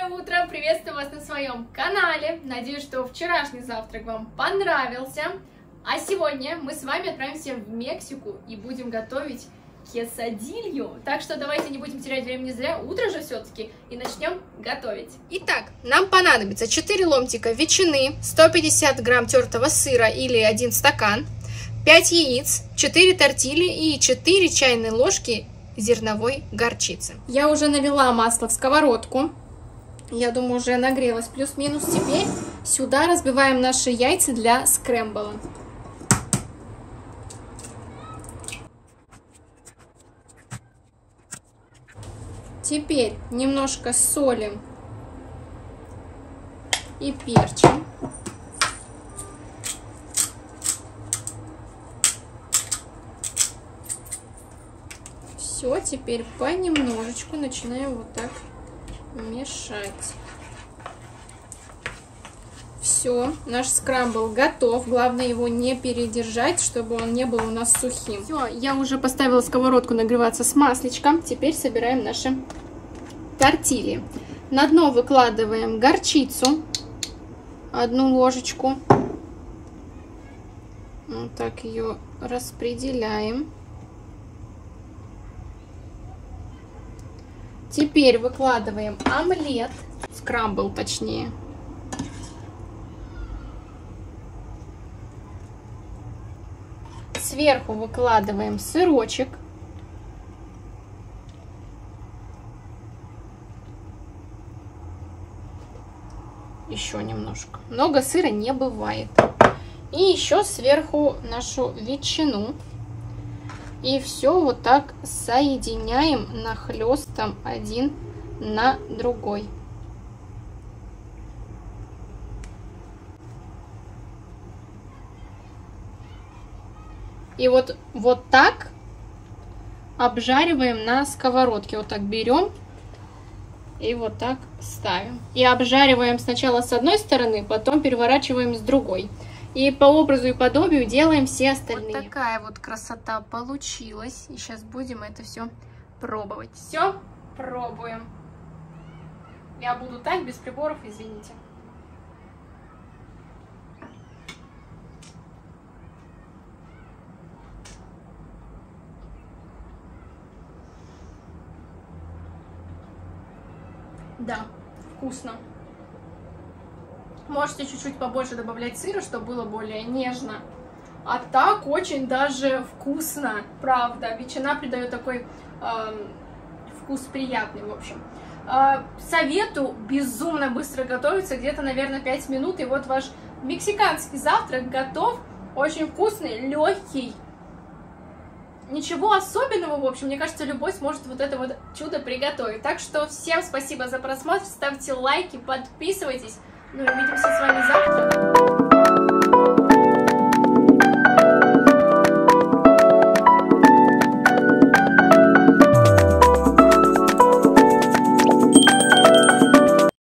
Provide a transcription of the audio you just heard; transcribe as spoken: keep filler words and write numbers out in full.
Доброе утро! Приветствую вас на своем канале. Надеюсь, что вчерашний завтрак вам понравился. А сегодня мы с вами отправимся в Мексику и будем готовить quesadillo. Так что давайте не будем терять времени зря. Утро же все-таки. И начнем готовить. Итак, нам понадобится четыре ломтика ветчины, сто пятьдесят грамм тертого сыра или один стакан, пять яиц, четыре тортильи и четыре чайные ложки зерновой горчицы. Я уже налила масло в сковородку. Я думаю, уже нагрелась плюс-минус. Теперь сюда разбиваем наши яйца для скрэмбла. Теперь немножко солим и перчим. Все, теперь понемножечку начинаем вот так мешать. Все, наш скрамбл готов. Главное его не передержать, чтобы он не был у нас сухим. Все, я уже поставила сковородку нагреваться с масличком. Теперь собираем наши тортильи. На дно выкладываем горчицу, одну ложечку. Вот так ее распределяем. Теперь выкладываем омлет, скрамбл точнее. Сверху выкладываем сырочек. Еще немножко. Много сыра не бывает. И еще сверху нашу ветчину. И все вот так соединяем нахлестом один на другой. И вот, вот так обжариваем на сковородке. Вот так берем и вот так ставим. И обжариваем сначала с одной стороны, потом переворачиваем с другой. И по образу и подобию делаем все остальные. Вот такая вот красота получилась. И сейчас будем это все пробовать. Все, пробуем. Я буду так, без приборов, извините. Да, вкусно. Можете чуть-чуть побольше добавлять сыра, чтобы было более нежно. А так очень даже вкусно, правда. Ветчина придает такой э, вкус приятный, в общем. Э, советую безумно быстро готовиться, где-то, наверное, пять минут. И вот ваш мексиканский завтрак готов. Очень вкусный, легкий. Ничего особенного, в общем, мне кажется, любой сможет вот это вот чудо приготовить. Так что всем спасибо за просмотр, ставьте лайки, подписывайтесь. Ну и увидимся с вами завтра.